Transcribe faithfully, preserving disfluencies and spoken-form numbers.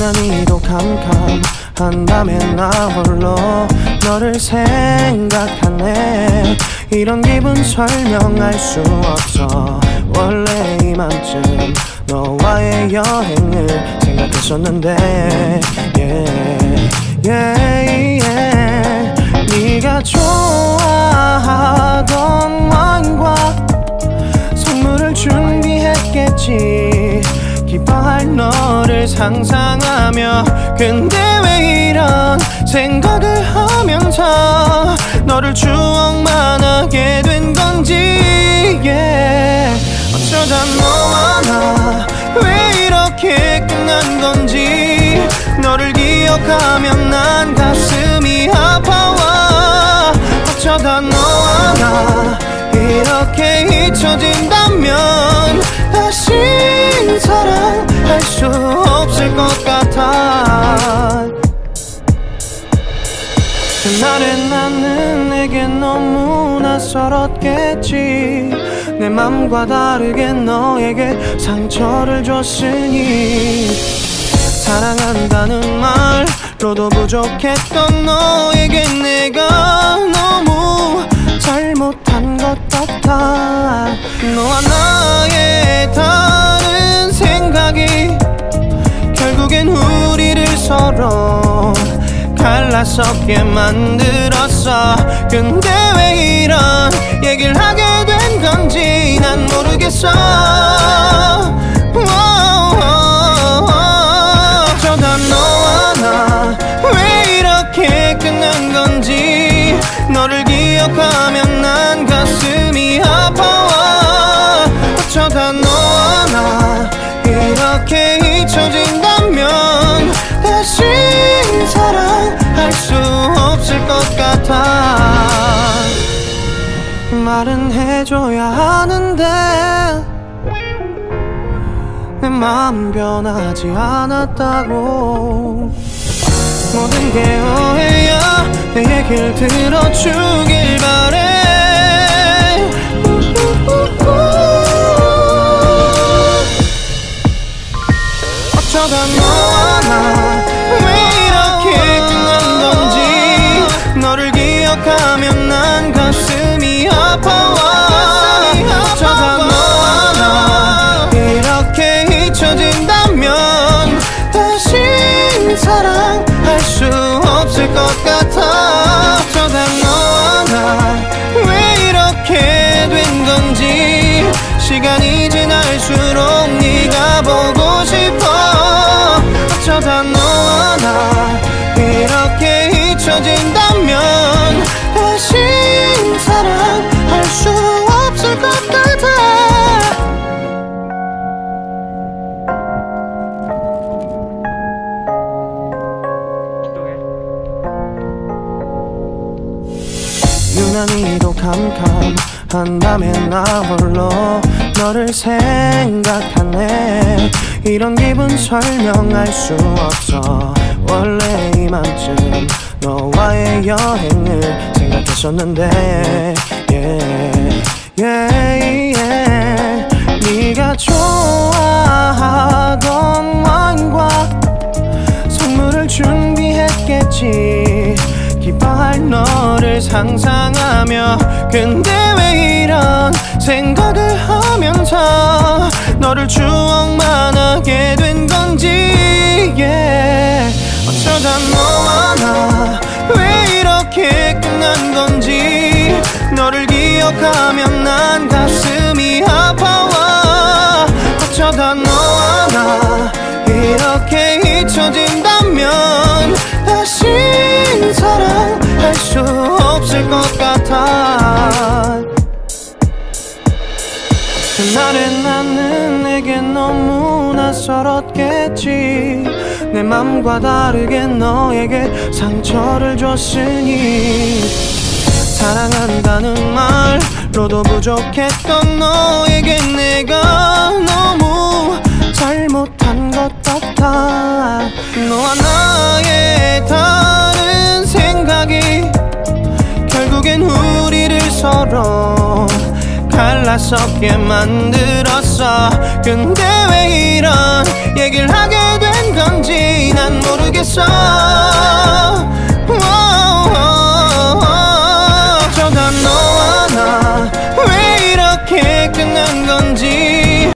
유난히도 캄캄한다며 나 홀로 너를 생각하네. 이런 기분 설명할 수 없어. 원래 이맘쯤 너와의 여행을 생각했었는데 yeah, yeah, yeah. 네가 좋아하던 와인과 선물을 준비했겠지. 기뻐할 너를 상상하며. 근데 왜 이런 생각을 하면서 너를 추억만 하게 된 건지 yeah. 어쩌다 너와 나 왜 이렇게 끝난 건지. 너를 기억하면 난 가슴이 아파와. 어쩌다 너와 나 이렇게 잊혀진다면 다시 사랑할 수 없을 것 같아. 그날의 나는 내게 너무 낯설었겠지. 내 맘과 다르게 너에게 상처를 줬으니. 사랑한다는 말로도 부족했던 너에게 내가 너무 잘못한 것 같아. 너와 나의 다른 생각이 결국엔 우리를 서로 갈라서게 만들었어. 근데 왜 이런 얘기를 하게 된 건지 난 모르겠어. 어쩌다 너와 나 왜 이렇게 끝난 건지. 너를 기억하면 난 가슴이 아파와. 어쩌다 너와 나 이렇게 잊혀진다면 다시 사랑할 수 없을 것 같아. 말은 해줘야 하는데 내 마음 변하지 않았다고. 모든 게 오해야. 내 얘기를 들어주길 바래. 어쩌다 너와 나 왜 이렇게 끝난 건지. 너를 기억하면 난 가슴이 아파와. 어쩌다 너와 나 이렇게 잊혀진다면 다시 사랑할 수 없을 것 같아. 어쩌다 너와 나 왜 이렇게 된 건지. 시간이 지날수록 네가 보고 싶어. 어쩌다 너와 나 이렇게 잊혀진다면 다시 사랑할 수 없을 것 같아. 유난히도 캄캄한다며 나 홀로 너를 생각하네. 이런 기분 설명할 수 없어. 원래 이맘쯤 너와의 여행을 생각했었는데 yeah, yeah, yeah. 네가 좋아하던 와인과 선물을 준비했겠지. 기뻐할 너를 상상하며. 근데 왜 이런 생각을 하면서 너를 추억만 하게 된 건지 yeah. 어쩌다 너와 나 왜 이렇게 끝난 건지. 너를 기억하면 난 가슴이 아파와. 어쩌다 너와 나 이렇게 잊혀진다면 다시 사랑할 수 없을 것 같아. 그날의 나는 내게 너무 낯설었겠지. 내 맘과 다르게 너에게 상처를 줬으니. 사랑한다는 말로도 부족했던 너에게 내가 너무 잘못한 것 같아. 너와 나의 다른 생각이 결국엔 우리를 서로 갈라서게 만들었어. 근데 왜 이런 얘기를 하게